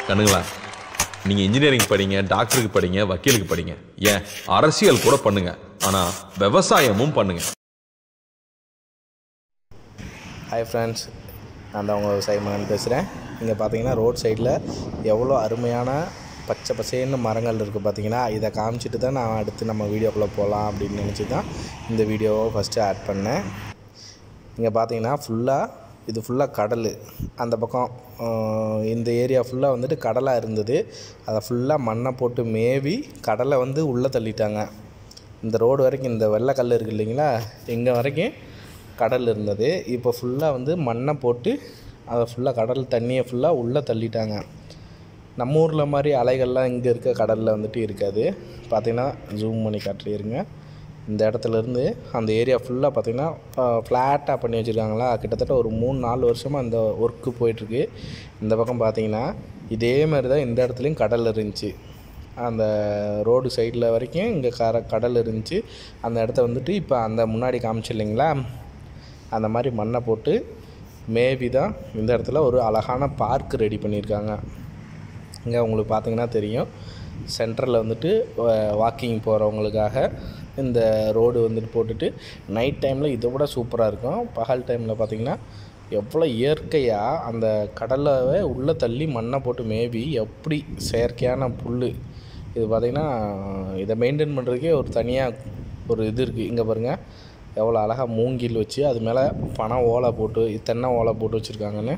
கண்ணுங்களா, நீங்கள் இன்ஜினியரிங் படிங்க, டாக்டருக்கு படிங்க, வக்கீலுக்கு படிங்க, ஏன் அரசியல் கூட பண்ணுங்க, ஆனால் விவசாயமும் பண்ணுங்க. ஹாய் ஃப்ரெண்ட்ஸ், நான் தான் உங்கள் விவசாய மகன் பேசுகிறேன். இங்கே பார்த்தீங்கன்னா ரோட் சைடில் எவ்வளோ அருமையான பச்சை பசேன்னு மரங்கள் இருக்குது பார்த்தீங்கன்னா. இதை காமிச்சிட்டு தான் நான் அடுத்து நம்ம வீடியோக்குள்ளே போகலாம் அப்படின்னு நினச்சி தான் இந்த வீடியோவை ஃபஸ்ட்டு ஆட் பண்ணேன். இங்கே பார்த்தீங்கன்னா இது ஃபுல்லாக கடல். அந்த பக்கம் இந்த ஏரியா ஃபுல்லாக வந்துட்டு கடலாக இருந்தது. அதை ஃபுல்லாக மண்ணை போட்டு மேவி கடலை வந்து உள்ளே தள்ளிட்டாங்க. இந்த ரோடு வரைக்கும் இந்த வெள்ளைக்கல் இருக்குது இல்லைங்களா, இங்கே வரைக்கும் கடல் இருந்தது. இப்போ ஃபுல்லாக வந்து மண்ணை போட்டு அதை ஃபுல்லாக கடல் தண்ணியை ஃபுல்லாக உள்ளே தள்ளிட்டாங்க. நம்ம ஊரில் மாதிரி அலைகள்லாம் இங்கே இருக்க கடலில் வந்துட்டு இருக்காது. பார்த்திங்கன்னா ஜூம் பண்ணி காட்டுறீருங்க. இந்த இடத்துலேருந்து அந்த ஏரியா ஃபுல்லாக பார்த்திங்கன்னா ஃப்ளாட்டாக பண்ணி வச்சுருக்காங்களா. கிட்டத்தட்ட ஒரு 3-4 வருஷமாக அந்த ஒர்க்கு போயிட்டுருக்கு. இந்த பக்கம் பார்த்திங்கன்னா இதே மாதிரி தான் இந்த இடத்துலையும் கடல் இருந்துச்சு. அந்த ரோடு சைடில் வரைக்கும் இங்கே கடல் இருந்துச்சு. அந்த இடத்த வந்துட்டு இப்போ அந்த முன்னாடி காமிச்சு இல்லைங்களா, அந்த மாதிரி மண்ணை போட்டு மேபி தான் இந்த இடத்துல ஒரு அழகான பார்க் ரெடி பண்ணியிருக்காங்க. இங்கே உங்களுக்கு பார்த்திங்கன்னா தெரியும், சென்டரில் வந்துட்டு வாக்கிங் போகிறவங்களுக்காக இந்த ரோடு வந்துட்டு போட்டுட்டு நைட் டைமில் இதை விட சூப்பராக இருக்கும். பகல் டைமில் பார்த்திங்கன்னா எவ்வளோ இயற்கையாக அந்த கடலை உள்ளே தள்ளி மண்ணை போட்டு மேவி எப்படி செயற்கையான புல். இது பார்த்திங்கன்னா இதை மெயின்டைன் பண்ணுறதுக்கே ஒரு தனியாக ஒரு இது இருக்குது. இங்கே பாருங்கள் எவ்வளோ அழகாக மூங்கில் வச்சு அது மேலே ஓலை போட்டு தென்னை ஓலை போட்டு வச்சுருக்காங்கன்னு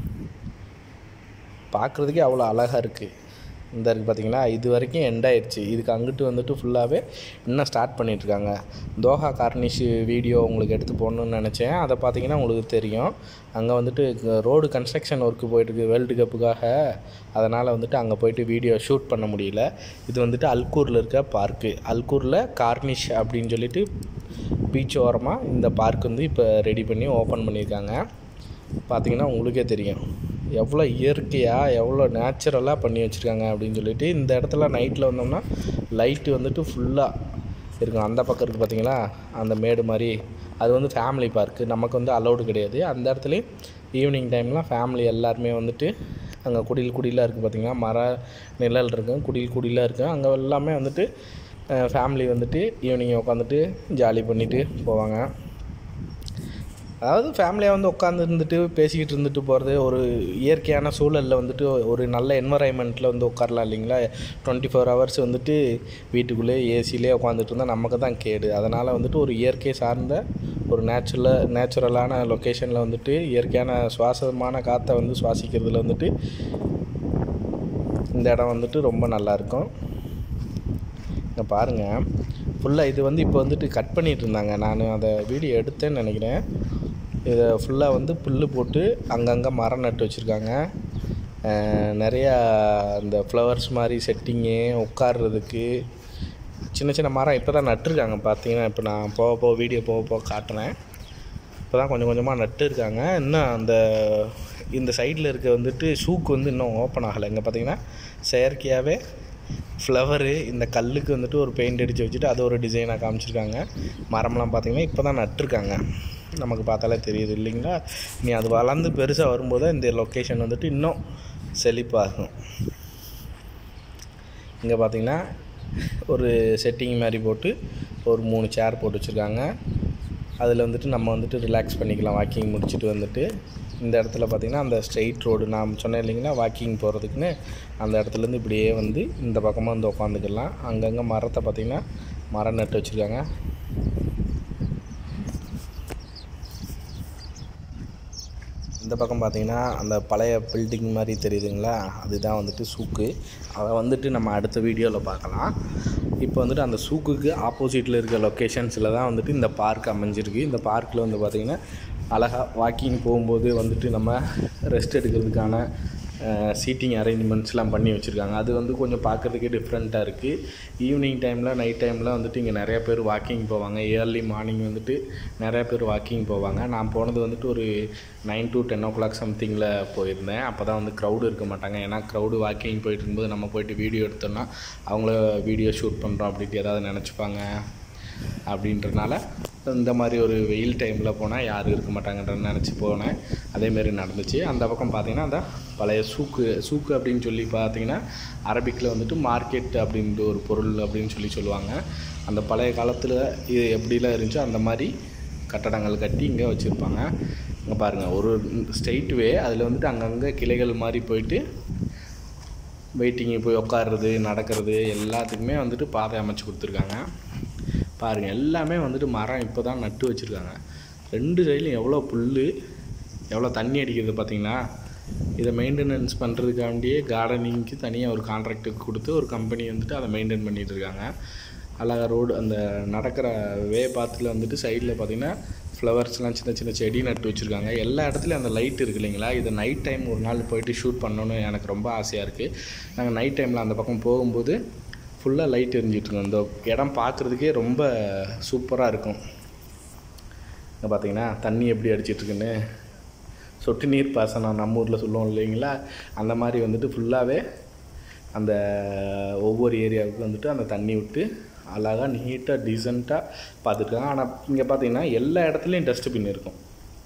பார்க்குறதுக்கே அவ்வளோ அழகாக இருக்குது. இந்த இருக்குது பார்த்திங்கன்னா, இது வரைக்கும் எண்ட் ஆயிடுச்சு. இதுக்கு அங்கிட்டு வந்துட்டு ஃபுல்லாகவே இன்னும் ஸ்டார்ட் பண்ணிகிட்ருக்காங்க. தோஹா கார்னிஷ் வீடியோ உங்களுக்கு எடுத்து போடணுன்னு நினச்சேன். அதை பார்த்திங்கன்னா உங்களுக்கு தெரியும், அங்கே வந்துட்டு ரோடு கன்ஸ்ட்ரக்ஷன் ஒர்க்கு போயிட்டுருக்கு வேர்ல்டு கப்புக்காக. அதனால் வந்துட்டு அங்கே போய்ட்டு வீடியோ ஷூட் பண்ண முடியல. இது வந்துட்டு அல்கூரில் இருக்க பார்க்கு. அல்கூரில் கார்னிஷ் அப்படின்னு சொல்லிட்டு பீச் ஓரமாக இந்த பார்க் வந்து இப்போ ரெடி பண்ணி ஓப்பன் பண்ணியிருக்காங்க. பார்த்திங்கன்னா உங்களுக்கே தெரியும் எவ்வளோ இயற்கையாக எவ்வளோ நேச்சுரலாக பண்ணி வச்சுருக்காங்க அப்படின்னு சொல்லிட்டு. இந்த இடத்துல நைட்டில் வந்தோம்னா லைட்டு வந்துட்டு ஃபுல்லாக இருக்கும். அந்த பக்கம் இருக்குது பார்த்திங்களா, அந்த மேடு மாதிரி, அது வந்து ஃபேமிலி பார்க்கு. நமக்கு வந்து அலௌடு கிடையாது. அந்த இடத்துலையும் ஈவினிங் டைம்லாம் ஃபேமிலி எல்லாருமே வந்துட்டு அங்கே குடிலாக இருக்குது பார்த்திங்கன்னா, மர நிழல் இருக்கும், குடிலாக இருக்கும். அங்கே எல்லாமே வந்துட்டு ஃபேமிலி வந்துட்டு ஈவினிங் உட்காந்துட்டு ஜாலி பண்ணிவிட்டு போவாங்க. அதாவது ஃபேமிலியாக வந்து உட்காந்து இருந்துட்டு பேசிக்கிட்டு இருந்துட்டு போகிறது, ஒரு இயற்கையான சூழலில் வந்துட்டு ஒரு நல்ல என்வரான்மெண்ட்டில் வந்து உட்காரலாம் இல்லைங்களா. 24 ஹவர்ஸ் வந்துட்டு வீட்டுக்குள்ளே ஏசிலே உட்காந்துட்டு இருந்தால் நமக்கு தான் கேடு. அதனால் வந்துட்டு ஒரு இயற்கை சார்ந்த ஒரு நேச்சுரலான லொக்கேஷனில் வந்துட்டு இயற்கையான சுவாசமான காற்றை வந்து சுவாசிக்கிறதுல வந்துட்டு இந்த இடம் வந்துட்டு ரொம்ப நல்லாயிருக்கும். இங்கே பாருங்கள் ஃபுல்லாக இது வந்து இப்போ வந்துட்டு கட் பண்ணிகிட்டு இருந்தாங்க. நான் அதை வீடியோ எடுத்தேன்னு நினைக்கிறேன். இதை ஃபுல்லாக வந்து புல் போட்டு அங்கங்கே மரம் நட்டு வச்சுருக்காங்க. நிறையா இந்த ஃப்ளவர்ஸ் மாதிரி செட்டிங்கு உட்கார்றதுக்கு சின்ன சின்ன மரம் இப்போ தான் நட்டுருக்காங்க. பார்த்தீங்கன்னா இப்போ நான் வீடியோ போக காட்டுறேன். இப்போ தான் கொஞ்சம் கொஞ்சமாக நட்டு இருக்காங்க. இன்னும் இந்த சைடில் இருக்க வந்துட்டு ஷூக்கு வந்து இன்னும் ஓப்பன் ஆகலை. இங்கே பார்த்திங்கன்னா செயற்கையாகவே ஃப்ளவரு இந்த கல்லுக்கு வந்துட்டு ஒரு பெயிண்ட் அடித்து வச்சுட்டு அது ஒரு டிசைனாக காமிச்சிருக்காங்க. மரம்லாம் பார்த்திங்கன்னா இப்போ தான் நட்டுருக்காங்க. நமக்கு பார்த்தாலே தெரியுது இல்லைங்களா. நீ அது வளர்ந்து பெருசாக வரும்போது இந்த லொக்கேஷன் வந்துட்டு இன்னும் செழிப்பாகும். இங்கே பார்த்திங்கன்னா ஒரு செட்டிங் மாதிரி போட்டு ஒரு 3 சேர் போட்டு வச்சுருக்காங்க. அதில் வந்துட்டு நம்ம வந்துட்டு ரிலாக்ஸ் பண்ணிக்கலாம் வாக்கிங் முடிச்சுட்டு வந்துட்டு. இந்த இடத்துல பார்த்திங்கன்னா அந்த ஸ்ட்ரெயிட் ரோடு நான் சொன்னேன் இல்லைங்களா வாக்கிங் போகிறதுக்குன்னு, அந்த இடத்துலேருந்து இப்படியே வந்து இந்த பக்கமாக வந்து உட்காந்துக்கலாம். அங்கங்கே மரத்தை பார்த்திங்கன்னா மரம் நட்டு வச்சுருக்காங்க. இந்த பக்கம் பார்த்திங்கன்னா அந்த பழைய பில்டிங் மாதிரி தெரியுதுங்களா, அதுதான் வந்துட்டு சூக்கு. அதை வந்துட்டு நம்ம அடுத்த வீடியோவில் பார்க்கலாம். இப்போ வந்துட்டு அந்த சூக்குக்கு ஆப்போசிட்டில் இருக்க லொக்கேஷன்ஸில் தான் வந்துட்டு இந்த பார்க் அமைஞ்சிருக்கு. இந்த பார்க்கில் வந்து பார்த்திங்கன்னா அழகாக வாக்கிங் போகும்போது வந்துட்டு நம்ம ரெஸ்ட் எடுக்கிறதுக்கான சீட்டிங் அரேஞ்ச்மெண்ட்ஸ்லாம் பண்ணி வச்சுருக்காங்க. அது வந்து கொஞ்சம் பார்க்குறதுக்கே டிஃப்ரெண்ட்டாக இருக்குது. ஈவினிங் டைமில் நைட் டைமில் வந்துட்டு இங்கே நிறையா பேர் வாக்கிங் போவாங்க. ஏர்லி மார்னிங் வந்துட்டு நிறையா பேர் வாக்கிங் போவாங்க. நான் போனது வந்துட்டு ஒரு 9 to 10 o'clock சம்திங்கில் போயிருந்தேன். அப்போ தான் வந்து க்ரௌடு இருக்க மாட்டாங்க. ஏன்னா க்ரௌடு வாக்கிங் போயிட்டு இருக்கும்போது நம்ம போய்ட்டு வீடியோ எடுத்தோம்னா அவங்கள வீடியோ ஷூட் பண்ணுறோம் அப்படின்ட்டு ஏதாவது நினச்சிப்பாங்க. அப்படின்றனால இந்த மாதிரி ஒரு வெயில் டைமில் போனால் யாரும் இருக்க மாட்டாங்கன்னு நினச்சி போனேன். அதேமாரி நடந்துச்சு. அந்த பக்கம் பார்த்திங்கன்னா அந்த பழைய சூக்கு அப்படின்னு சொல்லி பார்த்திங்கன்னா அரபிக்கில் வந்துட்டு மார்க்கெட் அப்படின்ற ஒரு பொருள் அப்படின்னு சொல்லுவாங்க. அந்த பழைய காலத்தில் இது எப்படிலாம் இருந்துச்சோ அந்த மாதிரி கட்டடங்கள் கட்டி இங்கே வச்சுருப்பாங்க. இங்கே பாருங்கள், ஒரு ஸ்ட்ரெயிட் வே, அதில் வந்துட்டு அங்கங்கே கிளைகள் மாதிரி போயிட்டு வெயிட்டிங்கு போய் உட்காருறது நடக்கிறது எல்லாத்துக்குமே வந்துட்டு பாதை அமைச்சு கொடுத்துருக்காங்க. பாருங்கள், எல்லாமே வந்துட்டு மரம் இப்போ தான் நட்டு வச்சுருக்காங்க. 2 சைட்லையும் எவ்வளோ புல், எவ்வளோ தண்ணி அடிக்கிறது பார்த்திங்கன்னா. இதை மெயின்டெனன்ஸ் பண்ணுறதுக்காண்டியே கார்டனிங்க்கு தனியாக ஒரு கான்ட்ராக்டுக்கு கொடுத்து ஒரு கம்பெனி வந்துட்டு அதை மெயின்டைன் பண்ணிகிட்டு இருக்காங்க. அழகாக ரோடு அந்த நடக்கிற வே பாத்தில் வந்துட்டு சைடில் பார்த்திங்கன்னா ஃப்ளவர்ஸ்லாம் சின்ன சின்ன செடி நட்டு வச்சுருக்காங்க. எல்லா இடத்துலையும் அந்த லைட் இருக்குது இல்லைங்களா. இதை நைட் டைம் ஒரு நாள் போயிட்டு ஷூட் பண்ணணுன்னு எனக்கு ரொம்ப ஆசையாக இருக்குது. நாங்கள் நைட் டைமில் அந்த பக்கம் போகும்போது ஃபுல்லாக லைட் எரிஞ்சிட்ருக்கோம். இந்த இடம் பார்க்குறதுக்கே ரொம்ப சூப்பராக இருக்கும். இங்கே பார்த்திங்கன்னா தண்ணி எப்படி அடிச்சிட்ருக்குன்னு, சொட்டு நீர் பாசனம் நம்ம ஊரில் சொல்லுவோம் இல்லைங்களா, அந்த மாதிரி வந்துட்டு ஃபுல்லாகவே அந்த ஒவ்வொரு ஏரியாவுக்கு வந்துட்டு அந்த தண்ணி விட்டு அழகாக நீட்டாக டீசெண்டாக பார்த்துருக்காங்க. ஆனால் இங்கே பார்த்திங்கன்னா எல்லா இடத்துலையும் டஸ்ட்பின் இருக்கும்.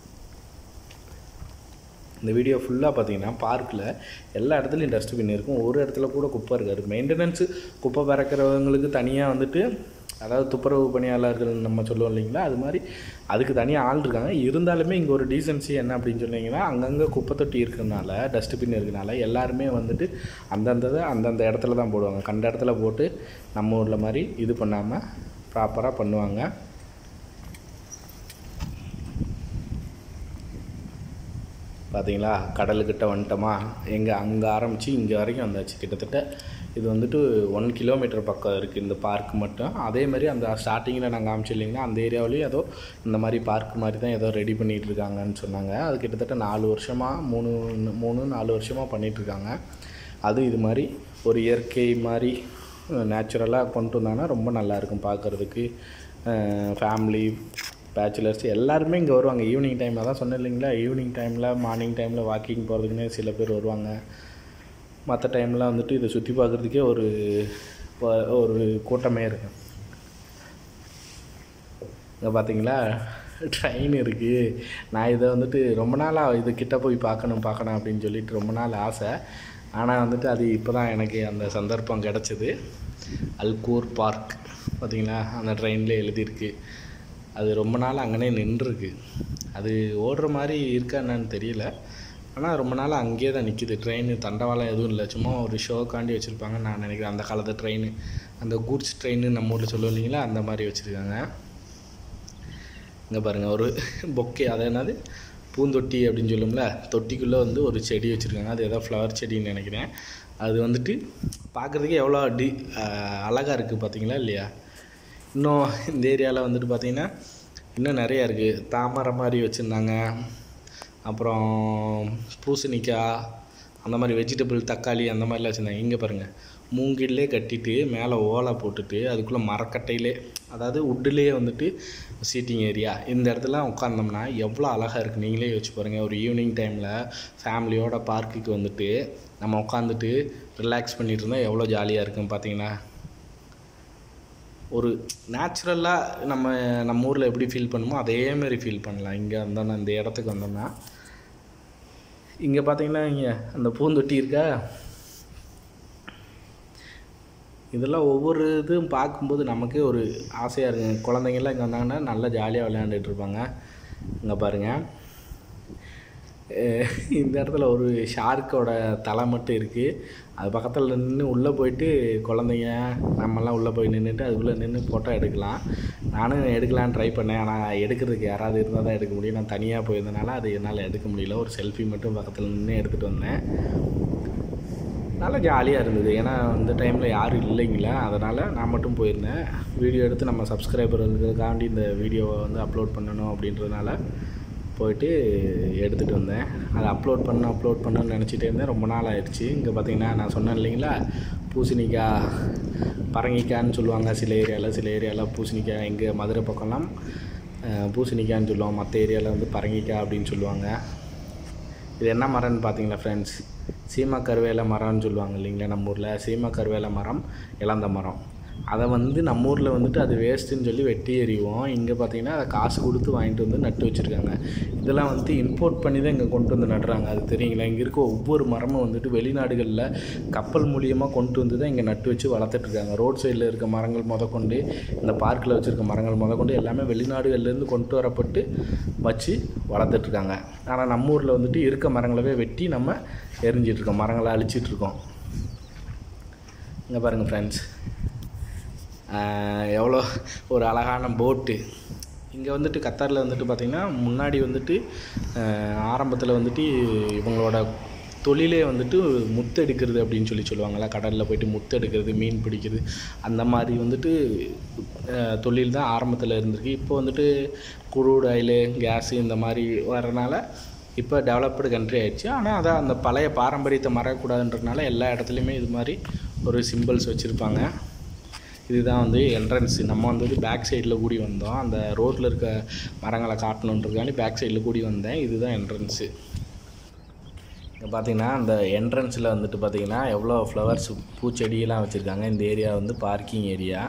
இந்த வீடியோ ஃபுல்லாக பார்த்திங்கன்னா பார்க்கில் எல்லா இடத்துலையும் டஸ்ட்பின் இருக்கும். ஒரு இடத்துல கூட குப்பை இருக்காது. மெயின்டெனன்ஸு குப்பை பறக்கிறவங்களுக்கு தனியாக வந்துட்டு, அதாவது துப்புரவு பணியாளர்கள் நம்ம சொல்லுவோம் இல்லைங்களா, அது மாதிரி அதுக்கு தனியாக ஆள் இருக்காங்க. இருந்தாலுமே இங்கே ஒரு டீசென்சி என்ன அப்படின்னு சொன்னீங்கன்னா, அங்கங்கே குப்பை தொட்டி இருக்கிறதுனால, டஸ்ட்பின் இருக்கிறதுனால எல்லாருமே வந்துட்டு அந்தந்த இடத்துல தான் போடுவாங்க. கண்ட இடத்துல போட்டு நம்ம ஊரில் மாதிரி இது பண்ணாமல் ப்ராப்பராக பண்ணுவாங்க. பார்த்தீங்களா, கடலுக்கிட்ட வந்துட்டோமா, அங்கே ஆரம்பித்து இங்கே வரைக்கும் வந்தாச்சு. கிட்டத்தட்ட இது வந்துட்டு 1 கிலோமீட்டர் பக்கம் இருக்குது இந்த பார்க் மட்டும். அதேமாதிரி அந்த ஸ்டார்டிங்கில் நாங்கள் காமிச்சு இல்லைங்கன்னா அந்த ஏரியாவிலையும் ஏதோ இந்த மாதிரி பார்க் மாதிரி தான் ஏதோ ரெடி பண்ணிகிட்டு இருக்காங்கன்னு சொன்னாங்க. அது கிட்டத்தட்ட 4 வருஷமாக 4 வருஷமாக பண்ணிகிட்ருக்காங்க. அது இது மாதிரி ஒரு இயற்கை மாதிரி நேச்சுரலாக கொண்டு வந்தாங்கன்னா ரொம்ப நல்லாயிருக்கும் பார்க்குறதுக்கு. ஃபேமிலி, பேச்சுலர்ஸ் எல்லாருமே இங்கே வருவாங்க. ஈவினிங் டைமில் தான் சொன்னேன் இல்லைங்களா, ஈவினிங் டைமில் மார்னிங் டைமில் வாக்கிங் போகிறதுக்குன்னே சில பேர் வருவாங்க. மற்ற டைமில் வந்துட்டு இதை சுற்றி பார்க்குறதுக்கே ஒரு கூட்டமே இருக்கும். இங்கே பார்த்தீங்களா ட்ரெயின் இருக்குது. நான் இதை வந்துட்டு ரொம்ப நாளாக இது கிட்ட போய் பார்க்கணும் அப்படின்னு சொல்லிட்டு ரொம்ப நாள் ஆசை. ஆனால் வந்துட்டு அது இப்போ தான் எனக்கு அந்த சந்தர்ப்பம் கிடச்சிது. அல்கூர் பார்க் பார்த்திங்களா, அந்த ட்ரெயினில் எழுதியிருக்கு. அது ரொம்ப நாள் அங்கனே நின்றுருக்கு. அது ஓடுற மாதிரி இருக்கா என்னன்னு தெரியல. ஆனால் ரொம்ப நாள் அங்கேயே தான் நிற்கிது. ட்ரெயின் தண்டவாளம் எதுவும் இல்லை, சும்மா ஒரு ஷோக்காண்டி வச்சுருப்பாங்கன்னு நான் நினைக்கிறேன். அந்த காலத்து ட்ரெயின், அந்த கூட்ஸ் ட்ரெயின் நம்ம ஊரில் சொல்லுவோம் இல்லைங்களா, அந்த மாதிரி வச்சுருக்காங்க. இங்கே பாருங்கள், ஒரு பொக்கே, அது என்னது பூந்தொட்டி அப்படின்னு சொல்லுவோம்ல, தொட்டிக்குள்ளே வந்து ஒரு செடி வச்சுருக்காங்க. அது ஏதோ ஃப்ளவர் செடின்னு நினைக்கிறேன். அது வந்துட்டு பார்க்குறதுக்கே எவ்வளோ அழகாக இருக்குது பார்த்தீங்களா இல்லையா. இன்னும் இந்த ஏரியாவில் வந்துட்டு பார்த்திங்கன்னா இன்னும் நிறையா இருக்குது. தாமரை மாதிரி வச்சுருந்தாங்க. அப்புறம் பூசணிக்காய், அந்த மாதிரி வெஜிடபிள், தக்காளி அந்த மாதிரிலாம் வச்சுருந்தாங்க. இங்கே பாருங்கள், மூங்கிலே கட்டிட்டு மேலே ஓலை போட்டுட்டு அதுக்குள்ளே மரக்கட்டையிலே, அதாவது உட்டுலேயே வந்துட்டு சீட்டிங் ஏரியா. இந்த இடத்துல உட்காந்தோம்னா எவ்வளோ அழகாக இருக்குது நீங்களே யோசிச்சு பாருங்கள். ஒரு ஈவினிங் டைமில் ஃபேமிலியோட பார்க்குக்கு வந்துட்டு நம்ம உட்காந்துட்டு ரிலாக்ஸ் பண்ணிகிட்டு இருந்தால் எவ்வளோ ஜாலியாக இருக்கும் பார்த்தீங்கன்னா. ஒரு நேச்சுரலாக நம்ம ஊரில் எப்படி ஃபீல் பண்ணுமோ அதேமாரி ஃபீல் பண்ணலாம். இங்கே வந்தோன்னா, இந்த இடத்துக்கு வந்தோம்னா, இங்கே பார்த்தீங்கன்னா இங்கே அந்த பூந்தொட்டி இருக்கா, இதெல்லாம் ஒவ்வொரு இதுவும் பார்க்கும்போது நமக்கே ஒரு ஆசையாக இருக்குங்க. குழந்தைங்கள்லாம் இங்கே வந்தாங்கன்னா நல்லா ஜாலியாக விளையாண்டுட்டு இருப்பாங்க. இங்கே பாருங்கள், இந்த இடத்துல ஒரு ஷார்க்கோட தலை மட்டும் இருக்குது. அது பக்கத்தில் நின்று உள்ளே போயிட்டு குழந்தைங்க நம்மலாம் உள்ளே போய் நின்றுட்டு அதுக்குள்ளே நின்று ஃபோட்டோ எடுக்கலாம். நானும் எடுக்கலான்னு ட்ரை பண்ணேன். ஆனால் எடுக்கிறதுக்கு யாராவது இருந்தால் தான் எடுக்க முடியும். நான் தனியாக போயிருந்தனால அது என்னால் எடுக்க முடியல. ஒரு செல்ஃபி மட்டும் பக்கத்தில் நின்று எடுத்துகிட்டு வந்தேன். நல்லா ஜாலியாக இருந்தது. ஏன்னா இந்த டைமில் யாரும் இல்லைங்களா, அதனால் நான் மட்டும் போயிருந்தேன். வீடியோ எடுத்து நம்ம சப்ஸ்கிரைபர்களுக்காண்டி இந்த வீடியோவை வந்து அப்லோட் பண்ணணும் அப்படின்றதுனால போயிட்டு எடுத்துகிட்டு வந்தேன். அதை அப்லோட் பண்ணணும்னு நினச்சிட்டே இருந்தேன். ரொம்ப நாள் ஆயிடுச்சு. இங்கே பார்த்திங்கன்னா நான் சொன்னேன் இல்லைங்களா, பூசணிக்காய், பரங்கிக்காய்ன்னு சொல்லுவாங்க சில ஏரியாவில் பூசணிக்காய். எங்கள் மதுரை பக்கம்லாம் பூசணிக்காய்ன்னு சொல்லுவோம், மற்ற ஏரியாவில் வந்து பரங்கிக்காய் அப்படின்னு சொல்லுவாங்க. இது என்ன மரம்னு பார்த்தீங்களா ஃப்ரெண்ட்ஸ், சீமா கருவேல மரம்னு சொல்லுவாங்க இல்லைங்களா நம்ம ஊரில். சீமா கருவேல மரம், இலந்த மரம். அதை வந்து நம்ம ஊரில் வந்துட்டு அது வேஸ்ட்டுன்னு சொல்லி வெட்டி எறிவோம். இங்கே பார்த்திங்கன்னா அதை காசு கொடுத்து வாங்கிட்டு வந்து நட்டு வச்சுருக்காங்க. இதெல்லாம் வந்துட்டு இம்போர்ட் பண்ணி தான் இங்கே கொண்டு வந்து நடுறாங்க. அது தெரியுங்களா? இங்கே இருக்க ஒவ்வொரு மரமும் வந்துட்டு வெளிநாடுகளில் கப்பல் மூலியமாக கொண்டு வந்து தான் இங்கே நட்டு வச்சு வளர்த்துட்ருக்காங்க. ரோட் சைடில் இருக்க மரங்கள் முதற்கொண்டு, இந்த பார்க்கில் வச்சுருக்க மரங்கள் முதற்கொண்டு எல்லாமே வெளிநாடுகள்லேருந்து கொண்டு வரப்பட்டு வச்சு வளர்த்துட்ருக்காங்க. ஆனால் நம்ம ஊரில் வந்துட்டு இருக்க மரங்களவே வெட்டி நம்ம எரிஞ்சிட்ருக்கோம், மரங்களை அழிச்சிட்ருக்கோம். இங்கே பாருங்கள் ஃப்ரெண்ட்ஸ், எவ்வளோ ஒரு அழகான போட்டு. இங்கே வந்துட்டு கத்தாரில் வந்துட்டு பார்த்திங்கன்னா முன்னாடி வந்துட்டு ஆரம்பத்தில் வந்துட்டு இவங்களோட தொழிலே வந்துட்டு முத்தெடுக்கிறது அப்படின்னு சொல்லுவாங்கள்ல. கடலில் போய்ட்டு முத்தெடுக்கிறது, மீன் பிடிக்கிறது, அந்த மாதிரி வந்துட்டு தொழில் தான் ஆரம்பத்தில் இருந்திருக்கு. இப்போ வந்துட்டு குரூட் ஆயிலு, கேஸு இந்த மாதிரி வரனால இப்போ டெவலப்டு கண்ட்ரி ஆகிடுச்சு. ஆனால் அதான் அந்த பழைய பாரம்பரியத்தை மறக்கக்கூடாதுன்றதுனால எல்லா இடத்துலையுமே இது மாதிரி ஒரு சிம்பிள்ஸ் வச்சுருப்பாங்க. இதுதான் வந்து என்ட்ரன்ஸு. நம்ம வந்துட்டு பேக் சைடில் கூடி வந்தோம். அந்த ரோட்டில் இருக்க மரங்களை காட்டணுன்றதுக்காண்டி பேக் சைடில் கூடி வந்தேன். இதுதான் என்ட்ரன்ஸு. இங்கே பார்த்திங்கன்னா அந்த என்ட்ரன்ஸில் வந்துட்டு பார்த்திங்கன்னா எவ்வளோ ஃப்ளவர்ஸ், பூச்செடியெல்லாம் வச்சுருக்காங்க. இந்த ஏரியா வந்து பார்க்கிங் ஏரியா.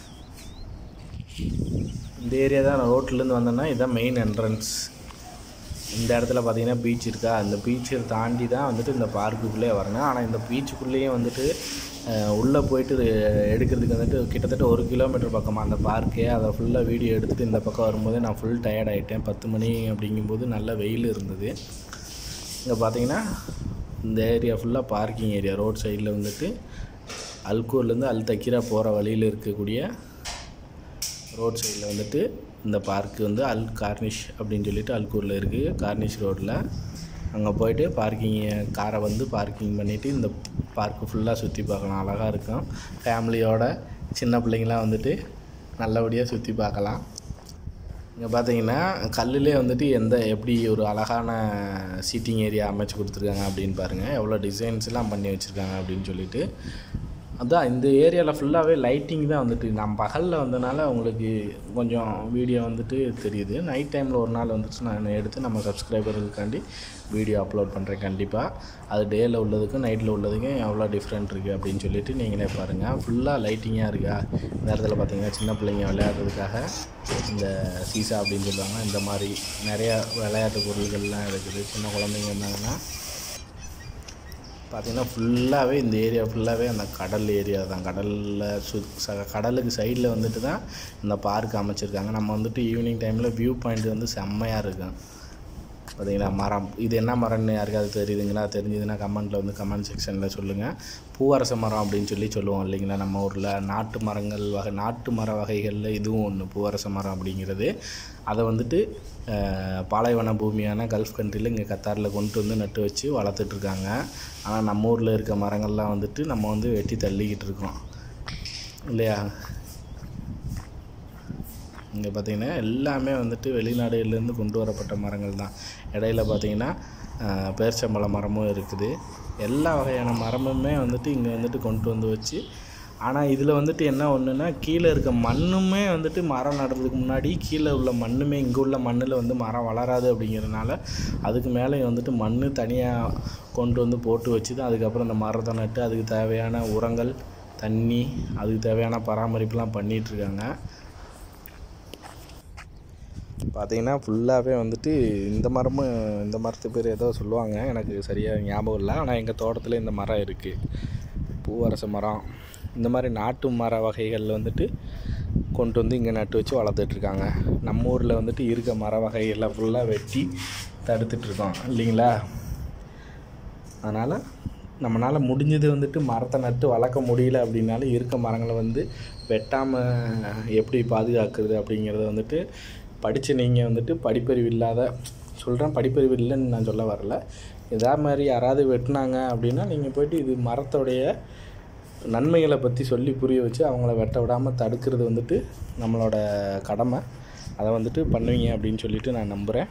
இந்த ஏரியா தான் ரோட்லேருந்து வந்தோன்னா இதுதான் மெயின் என்ட்ரன்ஸ். இந்த இடத்துல பார்த்திங்கன்னா பீச் இருக்கா, அந்த பீச்சை தாண்டி தான் வந்துட்டு இந்த பார்க்குக்குள்ளே வரணும். ஆனால் இந்த பீச்சுக்குள்ளேயே வந்துட்டு உள்ளே போயிட்டு எடுக்கிறதுக்கு வந்துட்டு கிட்டத்தட்ட 1 கிலோமீட்டர் பக்கமாக அந்த பார்க்கே. அதை ஃபுல்லாக வீடியோ எடுத்துகிட்டு இந்த பக்கம் வரும்போது நான் ஃபுல் டயர்ட் ஆகிட்டேன். 10 மணி அப்படிங்கும்போது நல்ல வெயில் இருந்தது. இங்கே பார்த்திங்கன்னா இந்த ஏரியா ஃபுல்லாக பார்க்கிங் ஏரியா. ரோட் சைடில் வந்துட்டு அல்கூர்லேருந்து அல் தக்கீரா போகிற வழியில் இருக்கக்கூடிய ரோட் சைடில் வந்துட்டு இந்த பார்க்கு வந்து அல் கார்னிஷ் அப்படின்னு சொல்லிட்டு அல்கூரில் இருக்குது. கார்னிஷ் ரோட்டில் அங்கே போய்ட்டு காரை வந்து பார்க்கிங் பண்ணிவிட்டு இந்த பார்க்கு ஃபுல்லாக சுற்றி பார்க்கலாம். அழகாக இருக்கும். ஃபேமிலியோட சின்ன பிள்ளைங்களாம் வந்துட்டு நல்லபடியாக சுற்றி பார்க்கலாம். இங்கே பார்த்தீங்கன்னா கல்லுலே வந்துட்டு எப்படி ஒரு அழகான சீட்டிங் ஏரியா அமைச்சு கொடுத்துருக்காங்க அப்படின்னு பாருங்கள். எவ்வளோ டிசைன்ஸ்லாம் பண்ணி வச்சுருக்காங்க அப்படின்னு சொல்லிட்டு. அதான் இந்த ஏரியாவில் ஃபுல்லாகவே லைட்டிங் தான் வந்துட்டு. நம்ம பகலில் வந்தனால உங்களுக்கு கொஞ்சம் வீடியோ வந்துட்டு தெரியுது. நைட் டைமில் ஒரு நாள் வந்துட்டு நான் எடுத்து நம்ம சப்ஸ்கிரைபர்களுக்காண்டி வீடியோ அப்லோட் பண்ணுறேன் கண்டிப்பாக. அது டேயில் உள்ளதுக்கும் நைட்டில் உள்ளதுக்கும் எவ்வளோ டிஃப்ரெண்ட் இருக்குது அப்படின்னு சொல்லிட்டு நீங்களே பாருங்கள். ஃபுல்லாக லைட்டிங்காக இருக்கா. இந்த இடத்துல பார்த்திங்கன்னா சின்ன பிள்ளைங்க விளையாடுறதுக்காக இந்த சீசா அப்படின்னு சொல்லுவாங்க. இந்த மாதிரி நிறையா விளையாட்டு பொருள்கள்லாம் இருக்குது. சின்ன குழந்தைங்க இருந்தாங்கன்னா பார்த்திங்கன்னா ஃபுல்லாகவே இந்த ஏரியா ஃபுல்லாகவே அந்த கடல் ஏரியா தான். கடலுக்கு சைடில் வந்துட்டு தான் இந்த பார்க் அமைச்சிருக்காங்க. நம்ம வந்துட்டு ஈவினிங் டைமில் வியூ பாயிண்ட் வந்து செம்மையாக இருக்கும். பார்த்திங்கன்னா மரம், இது என்ன மரம்னு யாருக்காவது தெரியுதுங்களா? தெரிஞ்சதுன்னா கமெண்ட்டில் வந்து கமெண்ட் செக்ஷனில் சொல்லுங்கள். பூவரச மரம் அப்படின்னு சொல்லுவோம் இல்லைங்களா நம்ம ஊரில். நாட்டு மர வகைகளில் இதுவும் ஒன்று, பூவரச மரம் அப்படிங்கிறது. அதை வந்துட்டு பாலைவன பூமியான கல்ஃப் கண்ட்ரியில் இங்கே கத்தாரில் கொண்டு வந்து நட்டு வச்சு வளர்த்துட்ருக்காங்க. ஆனால் நம்ம ஊரில் இருக்க மரங்கள்லாம் வந்துட்டு நம்ம வந்து வெட்டி தள்ளிக்கிட்டு இருக்கோம் இல்லையா? இங்கே பார்த்திங்கன்னா எல்லாமே வந்துட்டு வெளிநாடுகள்லேருந்து கொண்டு வரப்பட்ட மரங்கள் தான். இடையில பார்த்திங்கன்னா பேரிச்சம்பழ மரமும் இருக்குது. எல்லா வகையான மரமுமே வந்துட்டு இங்கே வந்துட்டு கொண்டு வந்து வச்சு. ஆனால் இதில் வந்துட்டு என்ன ஒன்றுன்னா, கீழே இருக்க மண்ணுமே வந்துட்டு மரம் நடுறதுக்கு முன்னாடி கீழே உள்ள மண்ணுமே இங்கே உள்ள மண்ணில் வந்து மரம் வளராது அப்படிங்கிறதுனால அதுக்கு மேலே வந்துட்டு மண் தனியாக கொண்டு வந்து போட்டு வச்சு தான் அதுக்கப்புறம் இந்த மரத்தை நட்டு அதுக்கு தேவையான உரங்கள், தண்ணி, அதுக்கு தேவையான பராமரிப்புலாம் பண்ணிகிட்ருக்காங்க. பார்த்திங்கன்னா ஃபுல்லாகவே வந்துட்டு இந்த மரத்து பேர் ஏதோ சொல்லுவாங்க, எனக்கு சரியாக ஞாபகம் இல்லை. ஆனால் எங்கள் தோட்டத்தில் இந்த மரம் இருக்குது, பூவரச மரம். இந்த மாதிரி நாட்டு மர வகைகளில் வந்துட்டு கொண்டு வந்து இங்கே நட்டு வச்சு வளர்த்துட்ருக்காங்க. நம்ம ஊரில் வந்துட்டு இருக்க மர வகைகளை ஃபுல்லாக வெட்டி தடுத்துட்ருக்கோம் இல்லைங்களா? அதனால் நம்மளால் முடிஞ்சது வந்துட்டு மரத்தை நட்டு வளர்க்க முடியல அப்படின்னாலும் இருக்க மரங்களை வந்து வெட்டாமல் எப்படி பாதுகாக்கிறது அப்படிங்கிறத வந்துட்டு படித்த நீங்கள் வந்துட்டு படிப்பறிவு இல்லாத படிப்பறிவு இல்லைன்னு நான் சொல்ல வரல. இதே மாதிரி யாராவது வெட்டினாங்க அப்படின்னா நீங்கள் போய்ட்டு இது மரத்தோடைய நன்மைகளை பற்றி சொல்லி புரிய வச்சு அவங்கள வெட்ட விடாமல் தடுக்கிறது வந்துட்டு நம்மளோட கடமை. அதை வந்துட்டு பண்ணுவீங்க அப்படின்னு சொல்லிட்டு நான் நம்புகிறேன்.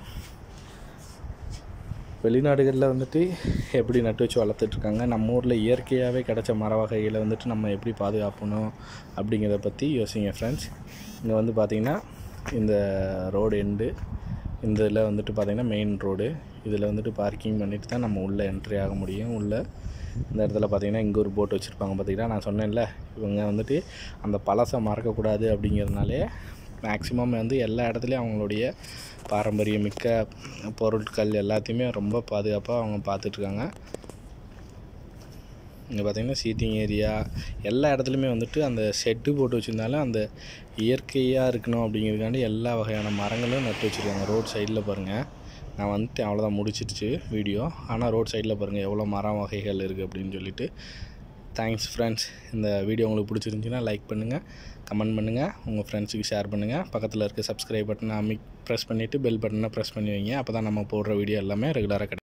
வெளிநாடுகளில் வந்துட்டு எப்படி நட்டு வச்சு வளர்த்துட்ருக்காங்க, நம்ம ஊரில் இயற்கையாகவே கிடச்ச மர வகைகளை வந்துட்டு நம்ம எப்படி பாதுகாக்கணும் அப்படிங்கிறத பற்றி யோசிங்க ஃப்ரெண்ட்ஸ். இங்கே வந்து பார்த்திங்கன்னா இந்த ரோடு எண்டு, இந்த இதில் வந்துட்டு பார்த்திங்கன்னா மெயின் ரோடு. இதில் வந்துட்டு பார்க்கிங் பண்ணிவிட்டு தான் நம்ம உள்ளே என்ட்ரி ஆக முடியும். உள்ளே இந்த இடத்துல பார்த்திங்கன்னா இங்கே ஒரு போட் வச்சுருப்பாங்க. பார்த்திங்கன்னா நான் சொன்னேன்ல, இவங்க வந்துட்டு அந்த பழசை மறக்கக்கூடாது அப்படிங்கிறதுனாலே மேக்ஸிமம் வந்து எல்லா இடத்துலையும் அவங்களுடைய பாரம்பரியமிக்க பொருட்கள் எல்லாத்தையுமே ரொம்ப பாதுகாப்பாக அவங்க பார்த்துட்ருக்காங்க. இங்கே பார்த்திங்கன்னா சீட்டிங் ஏரியா எல்லா இடத்துலையுமே வந்துட்டு அந்த ஷெட்டு போட்டு வச்சுருந்தாலும் அந்த இயற்கையாக இருக்கணும் அப்படிங்கிறதுக்காண்டி எல்லா வகையான மரங்களும் நட்டு வச்சுருக்காங்க. ரோட் சைடில் பாருங்கள், நான் வந்துட்டு அவ்வளோதான் முடிச்சிடுச்சு வீடியோ. ஆனால் ரோட் சைடில் பாருங்கள் எவ்வளோ மரம் வகைகள் இருக்குது அப்படின்னு சொல்லிட்டு. Thanks friends. இந்த வீடியோ உங்களுக்கு பிடிச்சிருந்துச்சின்னா லைக் பண்ணுங்கள், கமெண்ட் பண்ணுங்கள், உங்கள் ஃப்ரெண்ட்ஸுக்கு ஷேர் பண்ணுங்கள். பக்கத்தில் இருக்க சப்ஸ்கிரைப் பட்டனை ப்ரெஸ் பண்ணிவிட்டு பெல் பட்டனை ப்ரெஸ் பண்ணி வைங்க. அப்போ தான் நம்ம போடுற வீடியோ எல்லாமே ரெகுலராக கிடைக்கும்.